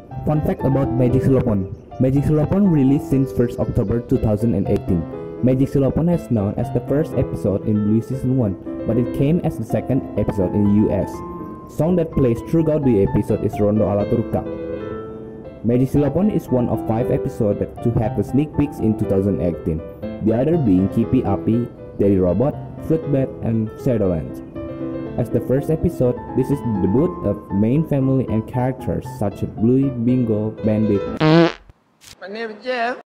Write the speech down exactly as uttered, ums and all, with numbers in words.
Fun fact about Magic Xylophone. Magic Xylophone released since first October two thousand eighteen. Magic Xylophone is known as the first episode in Bluey Season one, but it came as the second episode in the U S. Song that plays throughout the episode is Rondo alla Turca. Magic Xylophone is one of five episodes that to have a sneak peeks in two thousand eighteen, the other being Kippy Appy, Daddy Robot, Fruit Bat, and Shadowlands. As the first episode, this is the debut of main family and characters such as Bluey, Bingo, Bandit. My name is Jeff.